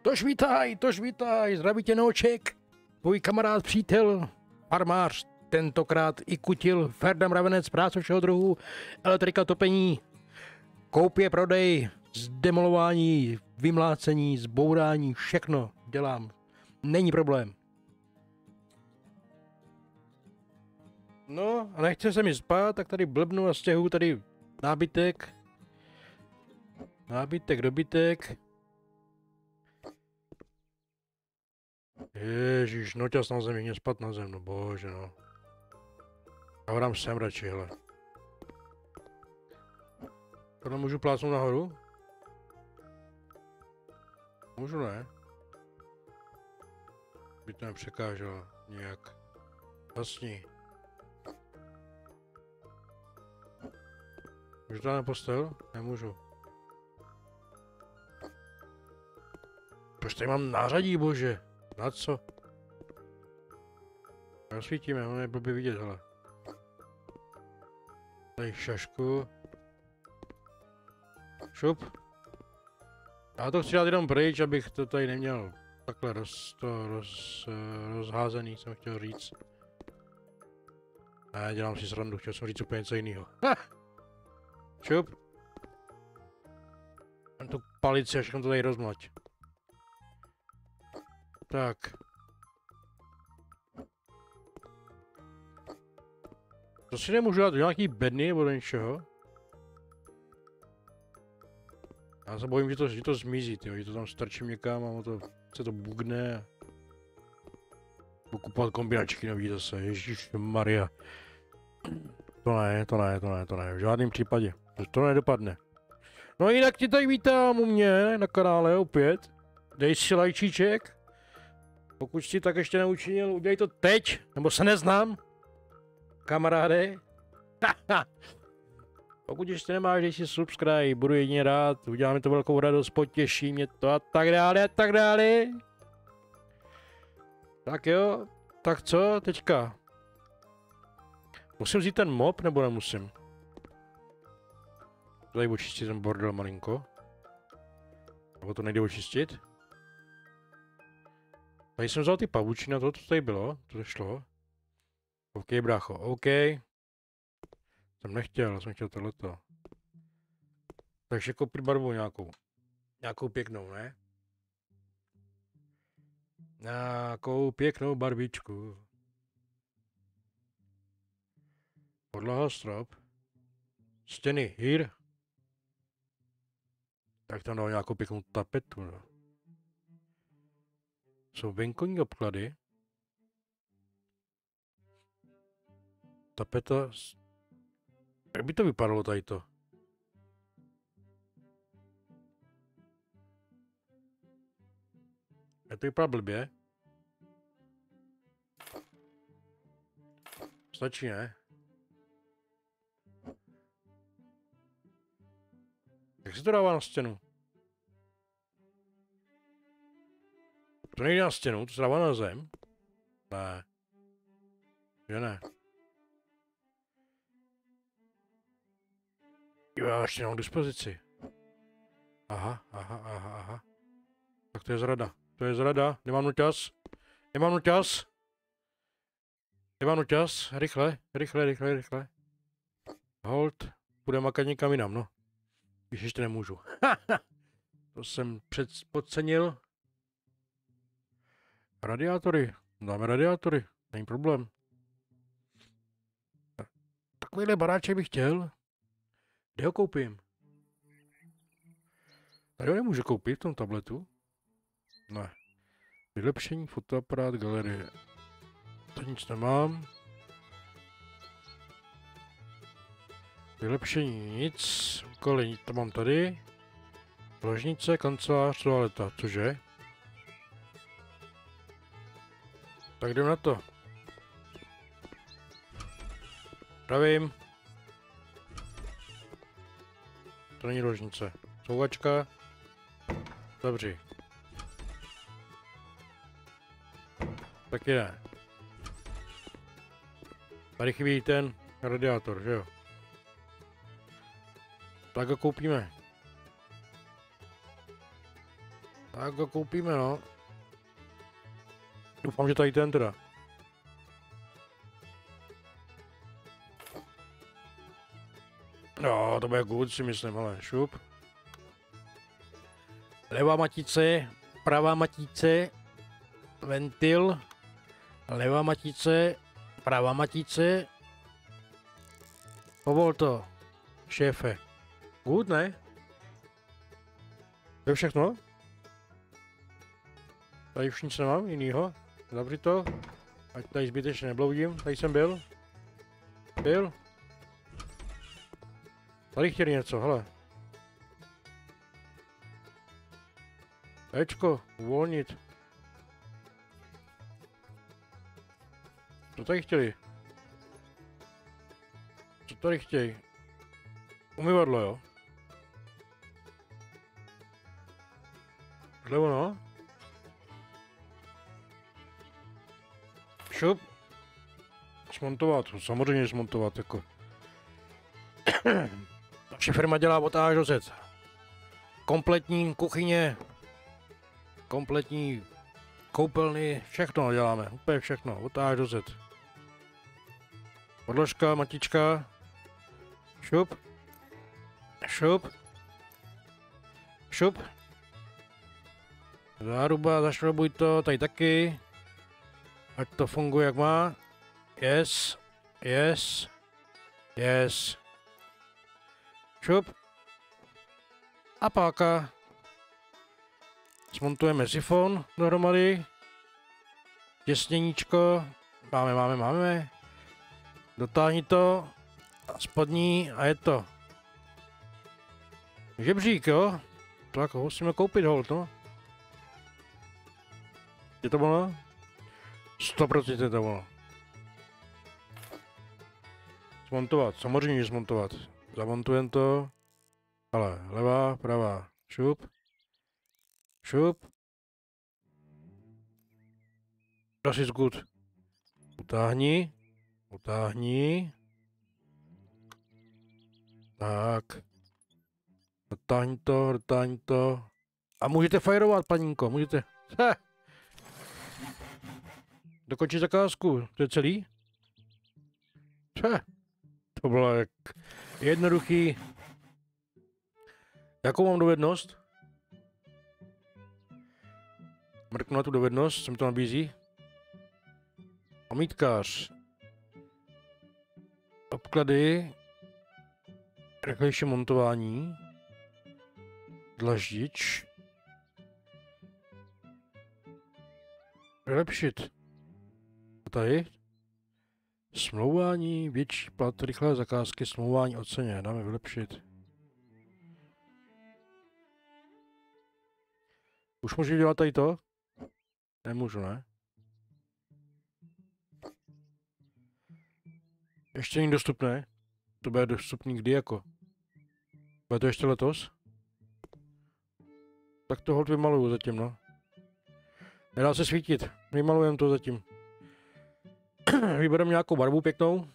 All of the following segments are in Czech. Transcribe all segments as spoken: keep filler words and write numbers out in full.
Tož vítaj, tož vítaj, zdraví tě Noček. Tvůj kamarád, přítel, farmář, tentokrát i kutil, Ferdam Ravenec, práce všeho druhu, elektrika, topení, koupě, prodej, zdemolování, vymlácení, zbourání, všechno dělám. Není problém. No a nechce se mi spát, tak tady blbnu a stěhu tady nábytek. Nábytek, dobytek. Ježíš, noťas na zemi, mě spat na zem, no bože no. Já ho dám sem radši, hele. Tohle můžu plácnout nahoru? Můžu, ne? By to nepřekáželo nějak. Vlastní. Můžu to na postel? Nemůžu. Proč tady mám nářadí, bože? Na co? Rozsvítíme, ono je blbě vidět, hele. Tady šašku. Šup. Já to chci dát jenom pryč, abych to tady neměl takhle roz, to roz, rozházený, jsem chtěl říct. Ne, dělám si srandu, chtěl jsem říct úplně něco jiného. Ha! Šup. Mám tu palici, až to tady rozmlať. Tak. To si nemůžu dát do nějaký bedny nebo do něčeho. Já se bojím, že to, že to zmizí, tyjo, že to tam strčím někam a to, se to bugne. Budu kupovat kombinačky nový zase, ježišmarja. To ne, to ne, to ne, to ne, v žádném případě. To nedopadne. No jinak ti tady vítám u mě na kanále opět. Dej si lajčíček. Pokud jsi tak ještě neučinil, udělej to teď, nebo se neznám. Kamaráde. Pokud ještě nemáš, dej si subscribe, budu jedině rád, udělá mi to velkou radost, potěší mě to a tak dále a tak dále. Tak jo, tak co teďka? Musím vzít ten mop, nebo nemusím? Tady očistit ten bordel malinko. Nebo to nejde očistit? Tady jsem vzal ty pavučiny a to, co tady bylo, to šlo. OK, brácho, OK. Jsem nechtěl, jsem chtěl tohleto. Takže koupit barvu nějakou. Nějakou pěknou, ne? Nějakou pěknou barvičku. Podlaha, strop. Stěny, hýr. Tak tam dal nějakou pěknou tapetu, no. Jsou venkovní obklady. Tapeta. Jak by to vypadalo tady to? Je to vypadá blbě? Stačí, ne? Jak se to dává na stěnu? To nejde na stěnu, to se dává na zem. Ne. Že ne. Jo, já ještě nemám k dispozici. Aha, aha, aha, aha. Tak to je zrada. To je zrada. Nemám noťas. Nemám noťas. Nemám noťas. Rychle, rychle, rychle, rychle. Hold. Půjdeme makat někam jinam, no. Když ještě nemůžu. To jsem před, podcenil. Radiátory. Dáme radiátory. Není problém. Takovýhle baráček bych chtěl. Kde ho koupím? Tady ho nemůžu koupit v tom tabletu? Ne. Vylepšení, fotoaparát, galerie. To nic nemám. Vylepšení nic. Úkoly to mám tady. Ložnice, kancelář, toaleta. Cože? Tak jdem na to. Pravím. To není ložnice. Souvačka. Dobře. Taky ne. Tady chybí ten radiátor, že jo? Tak ho koupíme. Tak ho koupíme, no. Doufám, že tady ten teda. No, to bude good, si myslím, ale šup. Levá matice, pravá matice, ventil, levá matice, pravá matice. Povol to, šéfe. Good, ne? To je všechno? Tady už nic nemám jinýho. Zavři to. Ať tady zbytečně nebloudím. Tady jsem byl. Byl. Tady chtěli něco, hele. Ečko, uvolnit. Co tady chtěli? Co tady chtějí? Umyvadlo, jo? Tohle ono? Šup. Smontovat, samozřejmě smontovat, jako. Naše firma dělá od A až do Z. Kompletní kuchyně, kompletní koupelny, všechno děláme, úplně všechno, od A až do Z. Podložka, matička, šup, šup, šup. Záruba, zašrobuj to, tady taky. Ať to funguje jak má. Yes, yes, yes. Šup. A páka. Smontujeme sifon dohromady. Těsněníčko. Máme, máme, máme. Dotáhni to. Spodní a je to. Žebřík, jo? Tak ho musíme koupit hold, no. Je to ono? sto procent je to ono. Zmontovat, samozřejmě zmontovat. Zamontujeme to. Ale levá, pravá, šup. Šup. Das is good. Utáhni. Utáhni. Tak. Dotáhni to, dotáhni to. A můžete fajrovat, paninko, můžete. Ha. Dokončit zakázku, to je celý? Ha. To bylo jak jednoduchý. Jakou mám dovednost? Mrknu na tu dovednost, co mi to nabízí. Omítkář. Obklady. Rychlejší montování. Dlaždič. Vylepšit. A tady? Smlouvání, větší plat, rychlé zakázky, smlouvání o ceně. Dáme vylepšit. Už můžu dělat tady to? Nemůžu, ne? Ještě není dostupné. To bude dostupný kdy jako? Bude to ještě letos? Tak to hold vymaluju zatím, no. Nedá se svítit. Vymalujem to zatím. Vybereme nějakou barvu pěknou.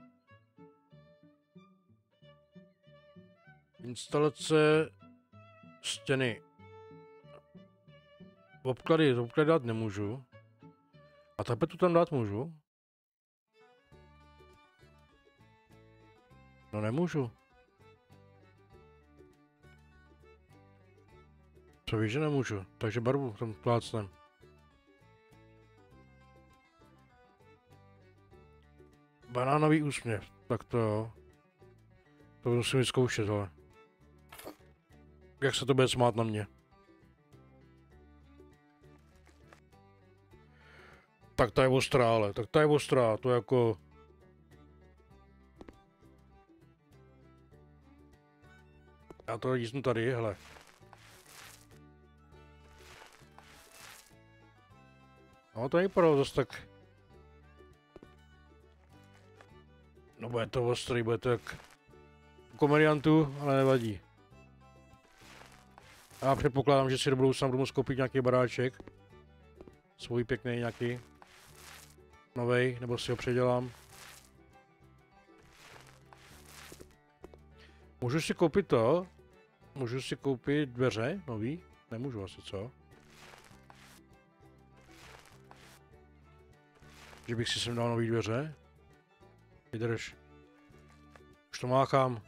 Instalace stěny. Obklady, obklady dát nemůžu. A tapetu tam dát můžu? No nemůžu. Co víš, že nemůžu? Takže barvu tam plácnem. Banánový úsměv. Tak to jo. To musím vyzkoušet, ale. Jak se to bude smát na mě? Tak ta je ostrá, ale. Tak ta je ostrá. To je jako... Já to jíznu tady, hele. No to nevypadalo zase tak... No bude to ostrý, bude to jak... komediantů, ale nevadí. Já předpokládám, že si do budoucna budu moct koupit nějaký baráček. Svůj pěkný nějaký. Novej, nebo si ho předělám. Můžu si koupit to? Můžu si koupit dveře nový? Nemůžu asi, co? Že bych si sem dal nový dveře. Vydrž. Už to máchám.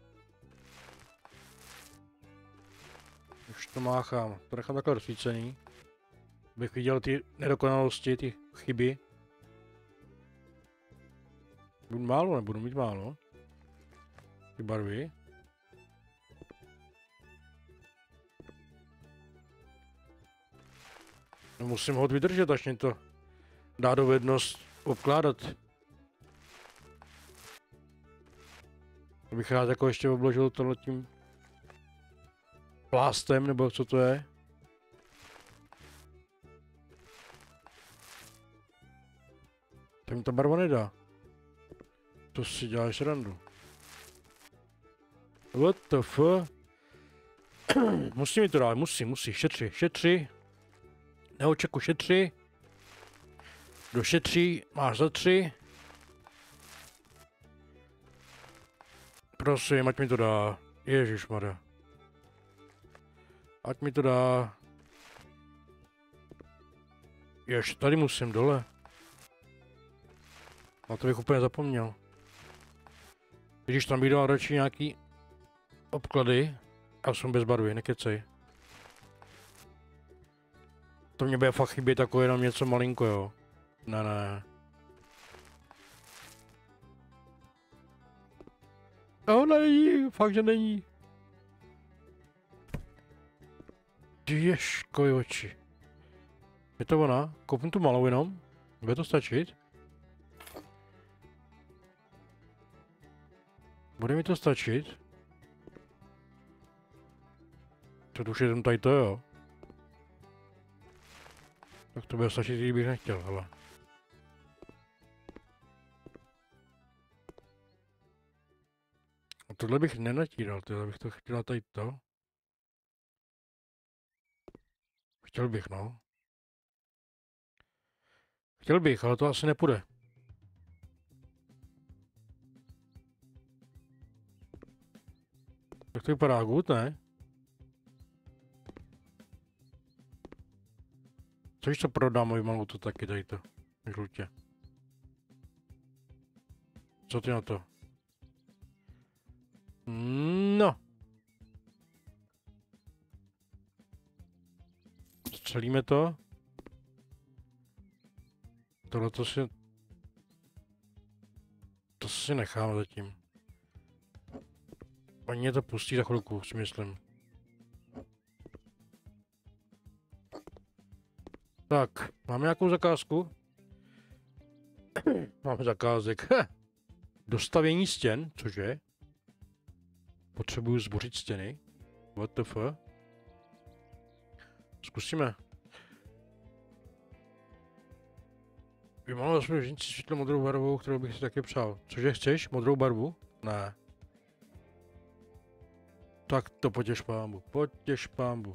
Už to máchám. To nechám takhle rozsvícený. Abych viděl ty nedokonalosti, ty chyby. Budu málo, nebudu mít málo. Ty barvy. No musím ho vydržet, až mě to dá dovednost obkládat. Abych rád jako ještě obložil tohle tím plástem, nebo co to je. To mi ta barva nedá. To si děláš randu. What the fuck? Musí mi to dát, musí, musí, šetři, šetři. Neočeku šetři. Kdo šetří, máš za tři. Prosím, ať mi to dá. Ježišmarja. Ať mi to dá. Ještě tady musím dole. A to bych úplně zapomněl. Když tam bych dal radši nějaký obklady. Já jsem bez barvy, nekecej. To mě bude fakt chybět jako jenom něco malinko, jo. Ne, ne. No, není, fakt, že není. Ježkoj oči. Je to ona? Koupím tu malou jenom? Bude to stačit? Bude mi to stačit? To už je tady to, jo. Tak to bude stačit, kdybych nechtěl, hele. A tohle bych nenatíral, tohle bych to chtěl tady to. Chtěl bych, no. Chtěl bych, ale to asi nepůjde. Tak to vypadá good, ne? Což to prodám moji malou to taky tady to. Žlutě. Co ty na to? No. Střelíme to. Tohle to si... To si nechám zatím. Oni mě to pustí za chvilku, si myslím. Tak, máme nějakou zakázku? Máme zakázek. Dostavění stěn, cože? Potřebuju zbořit stěny. What the fuck? Zkusíme. Vymalovat svůj ženici světlo modrou barvou, kterou bych si taky přál. Cože chceš? Modrou barvu? Ne. Tak to potěš pámbu. Potěš pámbu.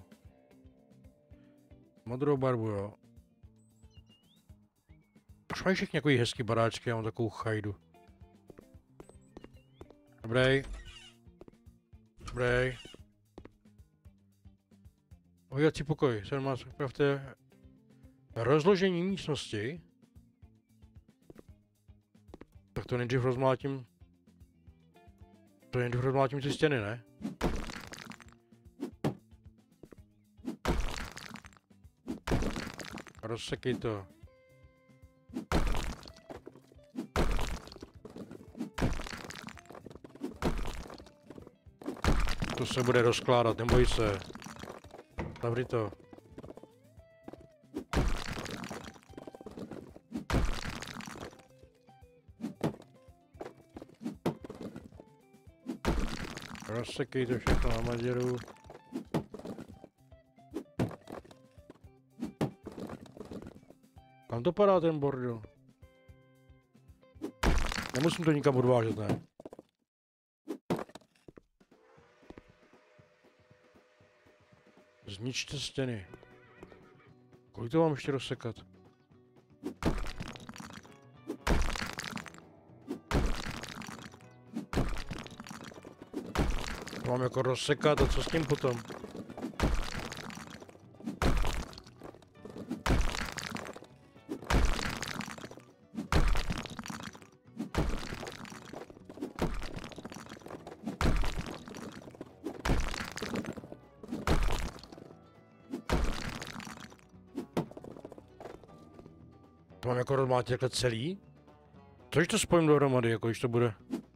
Modrou barvu, jo. Proč mají všichni nějaký hezký baráčky, já mám takovou chajdu. Dobrý. Dobrý. Ovědací pokoj. Se má pravte rozložení místnosti. Tak to nejdřív rozmlátím. To nejdřív rozmlátím ty stěny, ne? Rozsekej to. To se bude rozkládat, neboj se. Zavři to. Rozsekej to všechno na maděru. Kam to padá ten bordel? Nemusím to nikam odvážet, ne? Zničte stěny. Kolik to mám ještě rozsekat? To mám jako rozsekat a co s tím potom? To mám jako rozmátit takhle celý? Co když to spojím dohromady, jako když to bude?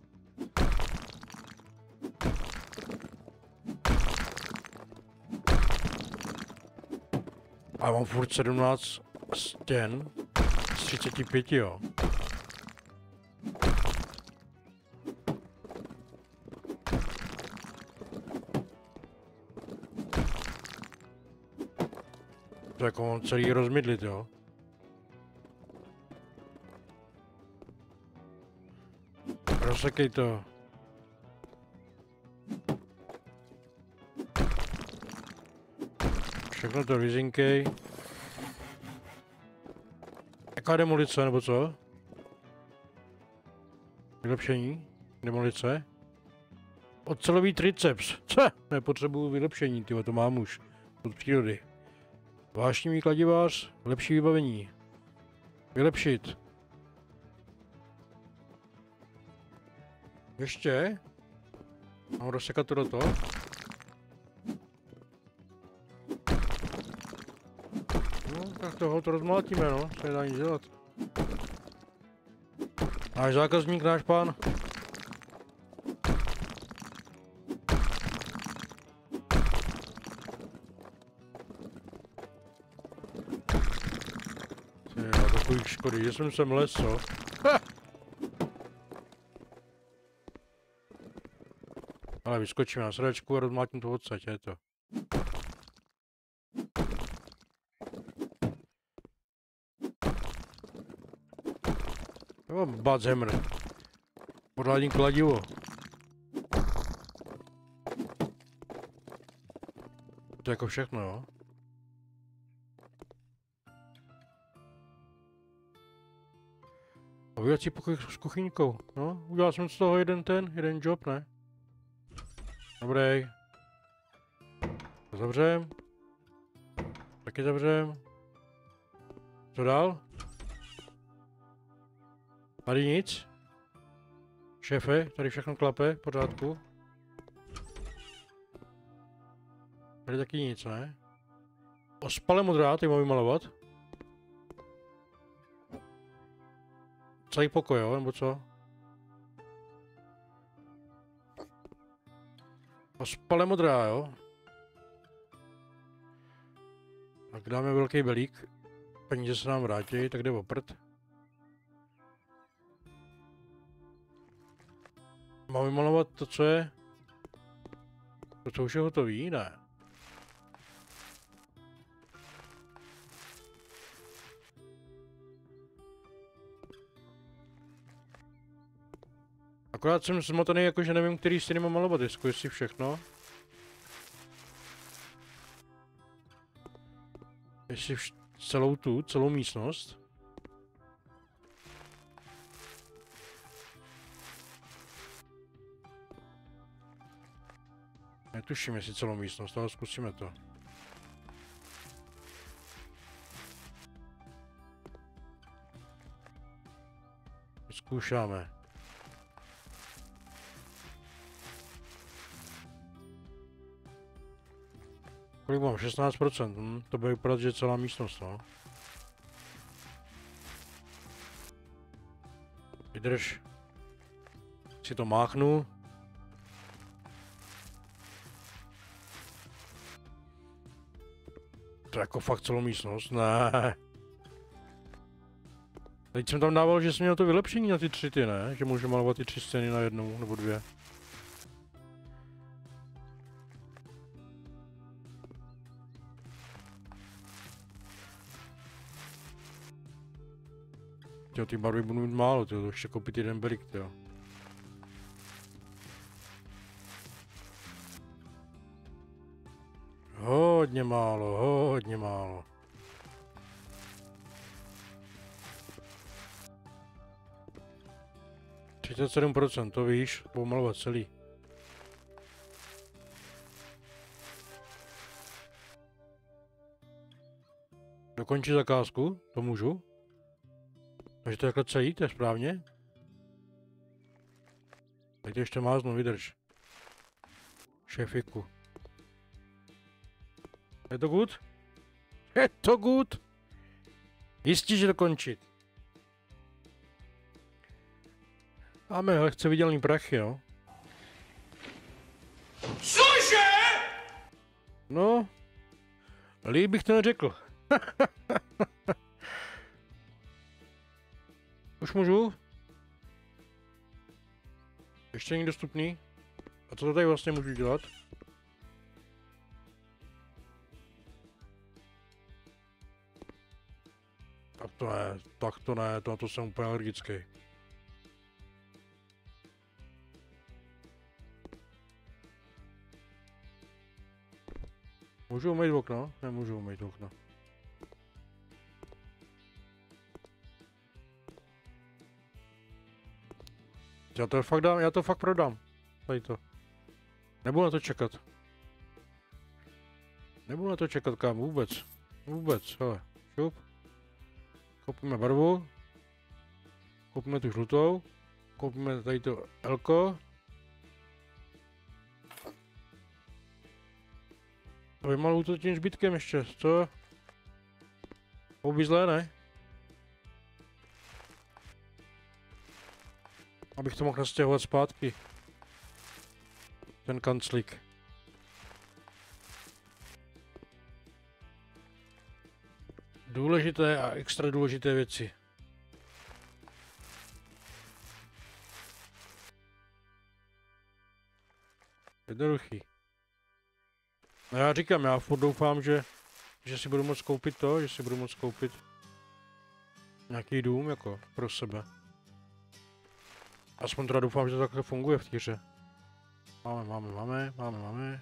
A já mám furt sedmnáct stěn z třiceti pěti, jo. To jako mám celý rozmydlit, jo. Rozsekej to. Všechno to vyzinkej. Jaká demolice, nebo co? Vylepšení? Demolice? Ocelový triceps. Co? Nepotřebuju vylepšení, tyjo, to mám už. Od přírody. Vášnivý kladivář, lepší vybavení. Vylepšit. Ještě? Mám rozsekat to do toho? No, tak toho to rozmlátíme, no. Co nedá nic dělat. Náš zákazník, náš pán. Tyjo, takový škody, že jsem sem les, co? Ha! Ale vyskočím na srdečku a rozmlátím to odsaď, je to. Jo, bad zemr. Podladím kladivo. To je jako všechno, jo. Ovírací pokoj s kuchyňkou. No, udělal jsem z toho jeden ten, jeden job, ne? Dobrý. To zavřem. Taky zavřem. Co dál? Tady nic. Šéfe, tady všechno klape, v pořádku. Tady taky nic, ne? Ospale modrá, ty mám vymalovat. Celý pokoj, jo, nebo co? Ospale modrá, jo? Tak dáme velký belík. Peníze se nám vrátí, tak jde o prd. Mám vymalovat to, co je? To, co už je hotový? Ne. Akorát jsem zmotaný, jakože nevím, který stěny mám malovat, jestli všechno. Jestli vš celou tu, celou místnost. Netuším, jestli celou místnost, ale zkusíme to. Zkoušáme. Kolik mám? šestnáct procent. Hm, to bude vypadat, že celá místnost, no. Vydrž. Si to máchnu. To je jako fakt celou místnost? Ne. Teď jsem tam dával, že jsem měl to vylepšení na ty tři ty, ne? Že můžu malovat ty tři scény na jednu nebo dvě. Tyjo, ty barvy budu mít málo, tyjo, to ještě koupit jeden belík, tyjo. Hodně málo, hodně málo. třicet sedm procent, to víš, budu malovat celý. Dokončit zakázku, to můžu. Takže to je takhle celý, to je správně. Teď to ještě máznu, vydrž. Šéfiku. Je to good? Je to good? Jistě, že dokončit. Máme lehce vydělený prachy, jo. Cože? No, líp bych to neřekl. Už můžu? Ještě není dostupný? A co to tady vlastně můžu dělat? Tak to ne, tak to ne, to, to jsem úplně alergický. Můžu umýt okno? Nemůžu umýt okno. Já to fakt dám, já to fakt prodám. Tady to. Nebudu na to čekat. Nebudu na to čekat, kam vůbec. Vůbec, hele. Šup. Koupíme barvu. Koupíme tu žlutou. Koupíme tady to elko. A vymaluju to tím zbytkem ještě, co? Houby zlé, ne? Abych to mohl nastěhovat zpátky. Ten kanclík. Důležité a extra důležité věci. Jednoduchý. No já říkám, já furt doufám, že, že si budu moct koupit to, že si budu moct koupit nějaký dům jako pro sebe. Aspoň teda doufám, že to takhle funguje v té hře. Máme, máme, máme, máme, máme.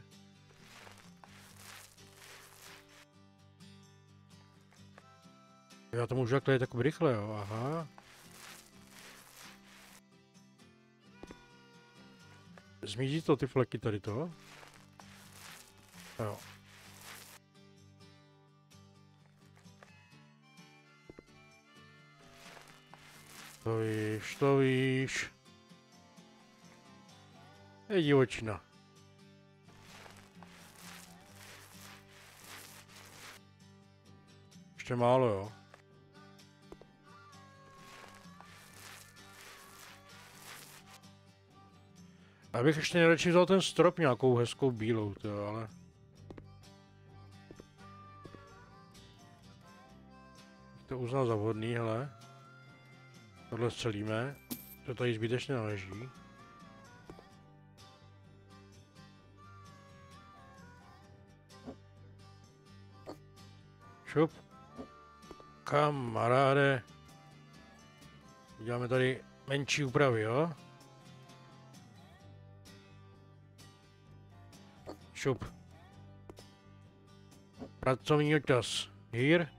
Já to můžu takhle jít takový rychle, jo, aha. Zmizí to ty fleky tady to? Jo. To víš, to víš. Je divočina. Ještě málo, jo. Já bych ještě nejradši vzal ten strop nějakou hezkou bílou, to, ale... To uznal za vhodný, hele. Tohle střelíme. To tady zbytečně naleží. Šup. Kamaráde. Děláme tady menší úpravy, jo? Šup. Pracovní čas. Here.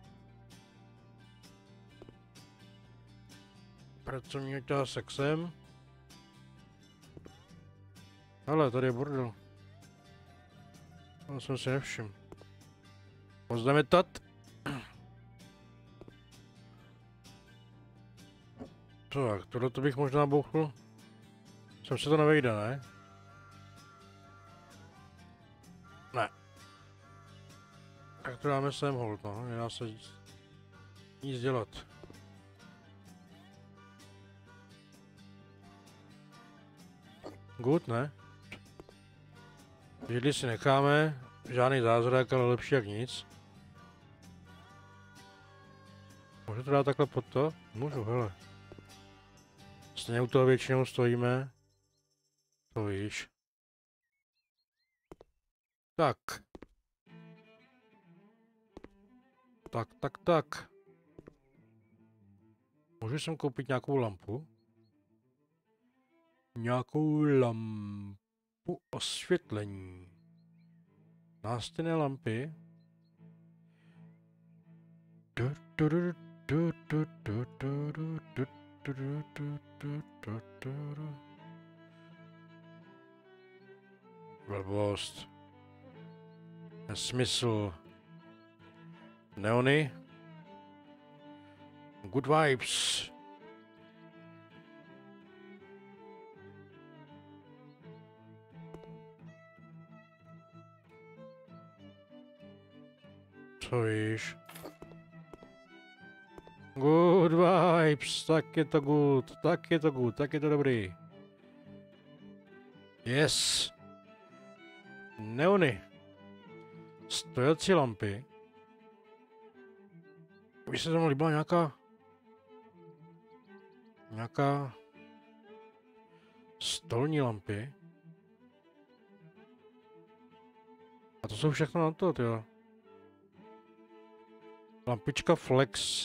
Pracovní čásek sem. Hele, tady je bordel. To jsem si nevšiml. Pozdeme tat. Tak, tohle to bych možná bouchl. Sem se to nevejde, ne? Ne. Tak to dáme sem hold, no. Nedá se nic dělat. Good, ne? Židli si necháme. Žádný zázrak, ale lepší jak nic. Můžu to dát takhle pod to? Můžu, hele. Stejně u toho většinou stojíme. To víš. Tak. Tak, tak, tak. Můžu sem koupit nějakou lampu? Nějakou lampu osvětlení. Nástěnné lampy. Blbost. Nesmysl. Neony. Good vibes. Co víš? Good vibes, tak je to good, tak je to good, tak je to dobrý. Yes. Neony. Stojací lampy. By se tam líbila nějaká... Nějaká... Stolní lampy. A to jsou všechno na to, jo. Lampička Flex.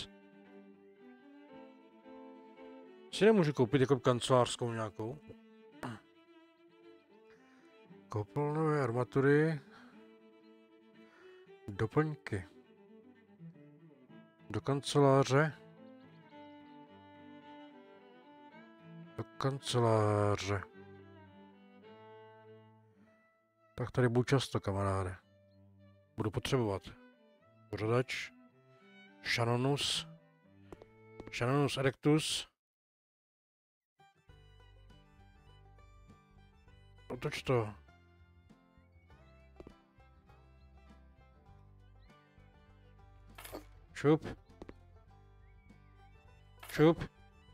Si nemůžu koupit jako kancelářskou nějakou. Koupil nové armatury. Doplňky. Do kanceláře. Do kanceláře. Tak tady budu často, kamaráde. Budu potřebovat. Pořadač. Shannonus. Shannonus erectus. Otoč to. Šup. Šup.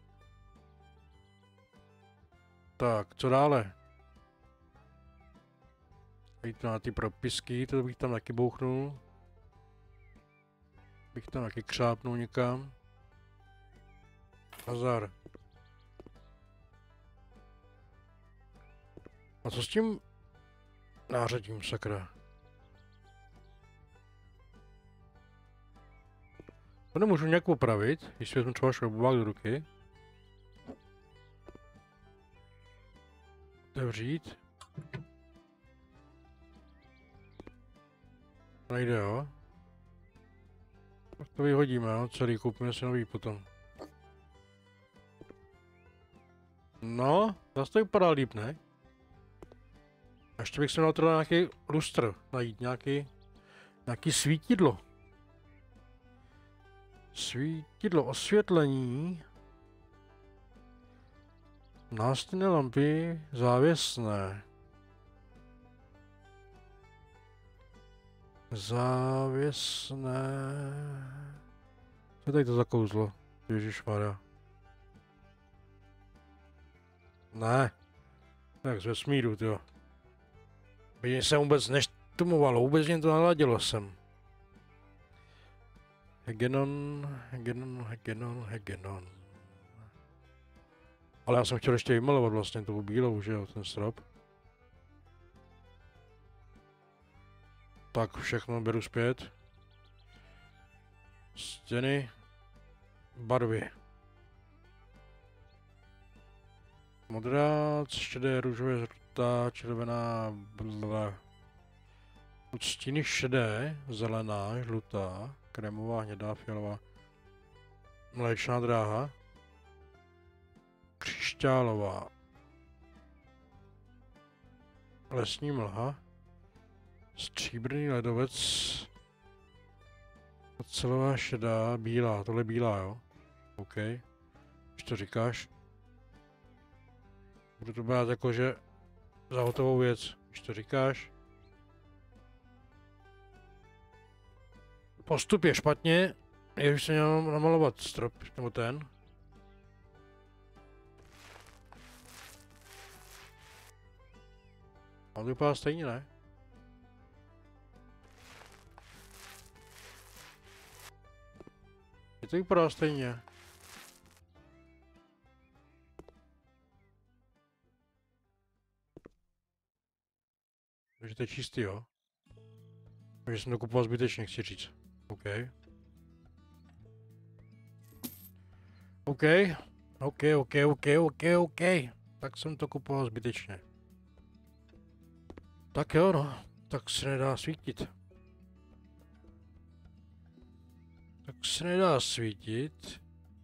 Tak, co dále? Jít na ty propisky, to bych tam taky bouchnul. Bych tam taky křápnul někam. Hazard. A co s tím nářadím, sakra? To nemůžu nějak opravit, když si vezmu třeba šroubovák do ruky. Otevřít. Nejde, jo? Tak to vyhodíme, jo? Celý, koupíme si nový potom. No, zase to vypadá líp, ne? A ještě bych se měl teda nějaký lustr najít, nějaký, nějaký svítidlo. Svítidlo, osvětlení. Nástěnné lampy, závěsné. Závěsné. Co je tady to za kouzlo? Ježišmarja. Ne. Tak z vesmíru, jo. By mě se vůbec neštumovalo, vůbec mě to naladilo sem. Hegenon, Hegenon, Hegenon, Hegenon. Ale já jsem chtěl ještě vymalovat vlastně tou bílou, že jo, ten strop. Tak všechno beru zpět. Stěny. Barvy. Modrá, šedé, růžové, žlutá, červená, blablabla. Od stíny šedé, zelená, žlutá, krémová, hnědá, fialová. Mléčná dráha. Křišťálová. Lesní mlha. Stříbrný ledovec. Ocelová šedá, bílá, tohle je bílá, jo? OK. Když to říkáš. Budu to brát jako, že za hotovou věc, když to říkáš. Postup je špatně, je už se měl namalovat strop, nebo ten. On vypadá stejně, ne? Je to vypadá stejně. Takže to je čistý, jo? Takže jsem to kupoval zbytečně, chci říct. OK. OK. OK, OK, OK, OK, OK. Tak jsem to kupoval zbytečně. Tak jo, no. Tak se nedá svítit. Tak se nedá svítit.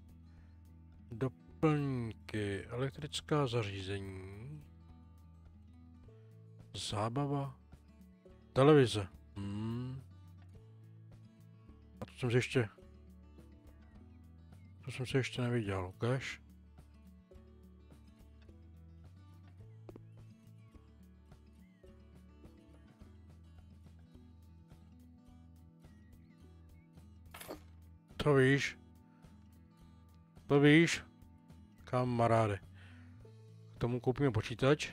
Doplňky. Elektrická zařízení. Zábava. Televize. Hmm. A to jsem si ještě... To jsem si ještě neviděl, ukáž? To víš? To víš, kamaráde. K tomu koupíme počítač.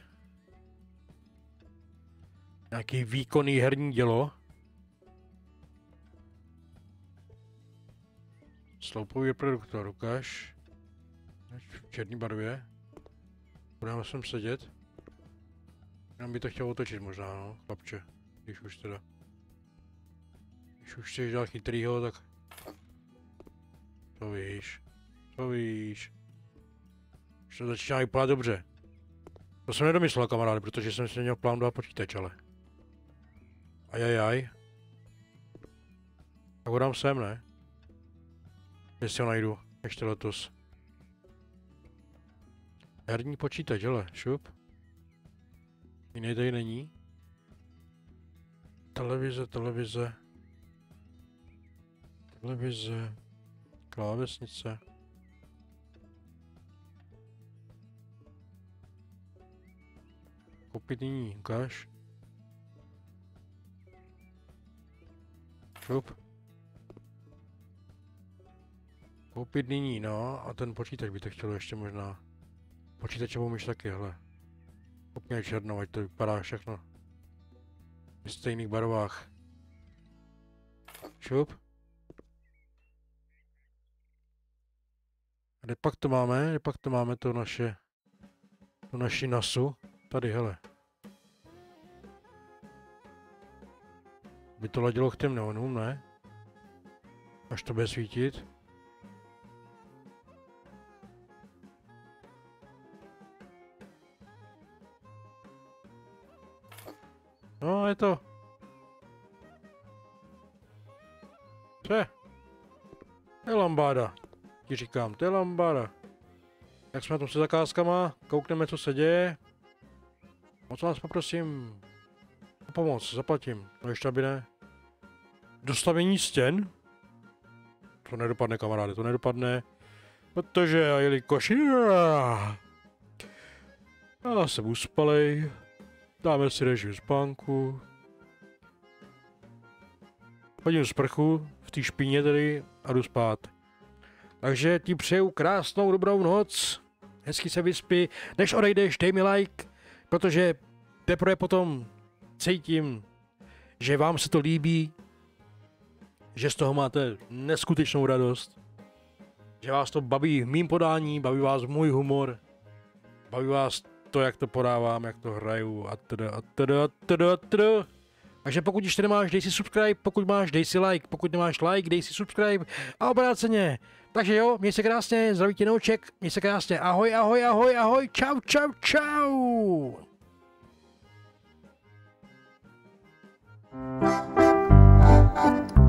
Nějaký výkonný herní dělo. Sloupový reproduktor, ukáž. V černé barvě. Budeme sem sedět. Jenom by to chtěl otočit možná, no, chlapče. Když už teda. Když už chceš dát chytrýho, tak... To víš. To víš. Už to začíná vypadat dobře. To jsem nedomyslel, kamaráde, protože jsem si neměl plán dát počítač, ale... Ajajaj. Tak ho dám sem, ne? Jestli ho najdu, ještě letos. Herní počítač, hele, šup. Jiný tady není. Televize, televize. Televize. Klávesnice. Koupit nyní, ukáž. Šup. Koupit nyní, no, a ten počítač by to chtělo ještě možná. Počítačovou myš taky, hele. Úplně černou, ať to vypadá všechno. V stejných barvách. Šup. A kde pak to máme? Kde pak to máme to naše... To naši nasu? Tady, hele. By to ladilo k těm neonům, ne? Až to bude svítit. No, je to. Co je? To je lambáda. Ti říkám, to je lambáda. Jak jsme na tom se zakázkama, koukneme, co se děje. Moc vás poprosím o pomoc, zaplatím. No ještě aby ne. Dostavění stěn? To nedopadne, kamaráde, to nedopadne. Protože a jelikož... Já jsem uspalej. Dáme si režim spánku. Hodím sprchu, v té špíně tedy, a jdu spát. Takže ti přeju krásnou dobrou noc. Hezky se vyspí. Než odejdeš, dej mi like, protože teprve potom cítím, že vám se to líbí, že z toho máte neskutečnou radost, že vás to baví mým podání, baví vás můj humor, baví vás to, jak to podávám, jak to hraju a teda a teda a teda a teda. Takže pokud ještě nemáš, dej si subscribe, pokud máš, dej si like, pokud nemáš like, dej si subscribe a obráceně. Takže jo, měj se krásně, zdraví tě Nouček, měj se krásně, ahoj, ahoj, ahoj, ahoj, čau, čau, čau. Thank you.